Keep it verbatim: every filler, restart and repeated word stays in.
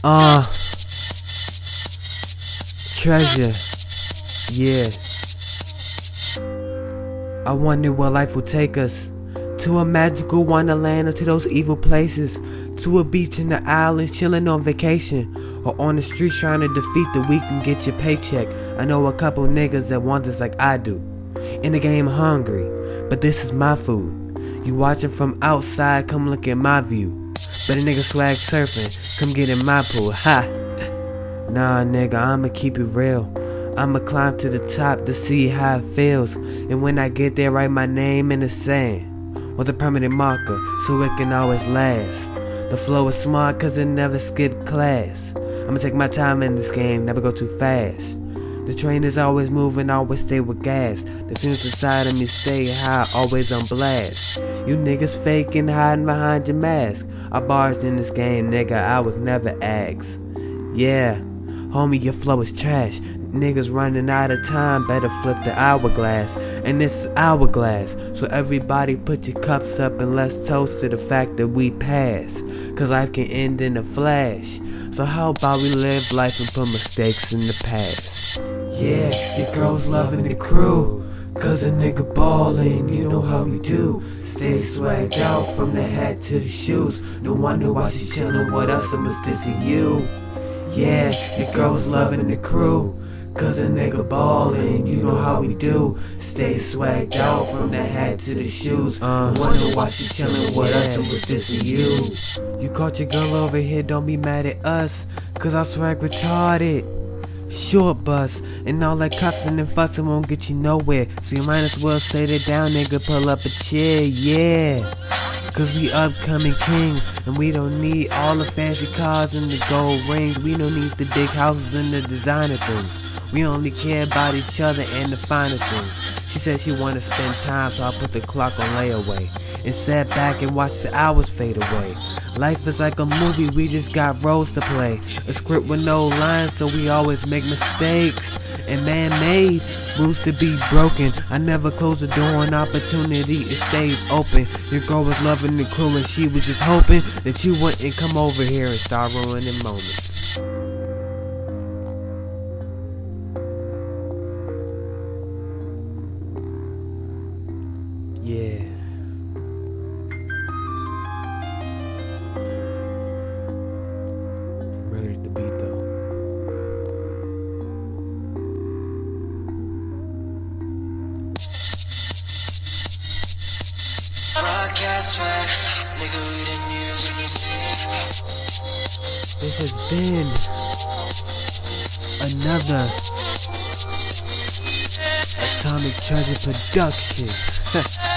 Uh, treasure, yeah. I wonder where life will take us. To a magical wonderland or to those evil places. To a beach in the islands chilling on vacation. Or on the streets trying to defeat the weak and get your paycheck. I know a couple niggas that want this like I do. In the game hungry, but this is my food. You watching from outside, come look at my view. But a nigga swag surfing, come get in my pool, ha. Nah nigga, I'ma keep it real. I'ma climb to the top to see how it feels. And when I get there, write my name in the sand with a permanent marker so it can always last. The flow is smart cause it never skipped class. I'ma take my time in this game, never go too fast. The train is always moving, always stay with gas. The fumes inside of me stay high, always on blast. You niggas faking, hiding behind your mask. I bars in this game, nigga, I was never asked. Yeah, homie, your flow is trash. Niggas running out of time, better flip the hourglass. And this is hourglass, so everybody put your cups up and let's toast to the fact that we pass. Cause life can end in a flash. So how about we live life and put mistakes in the past? Yeah, your girl's loving the crew, cause a nigga ballin', you know how we do. Stay swagged out from the hat to the shoes. No wonder why she chillin' with us and was dissing you. Yeah, your girl's loving the crew, cause a nigga ballin', you know how we do. Stay swagged out from the hat to the shoes. uh, No wonder why she chillin' with us and was dissing you. You caught your girl over here, don't be mad at us, cause our swag retarded. Short bus, and all that cussing and fussing won't get you nowhere. So you might as well sit it down, nigga, pull up a chair, yeah. Cause we upcoming kings, and we don't need all the fancy cars and the gold rings. We don't need the big houses and the designer things. We only care about each other and the finer things. She said she wanna spend time, so I put the clock on layaway and sat back and watched the hours fade away. Life is like a movie, we just got roles to play. A script with no lines, so we always make mistakes. And man-made rules to be broken. I never close the door on opportunity, it stays open. Your girl was loving the crew and she was just hoping that you wouldn't come over here and start ruining moments. Yeah. Ready to beat though. Broadcast swag, nigga, we didn't use a mistake. This has been another Atomic Treasure production.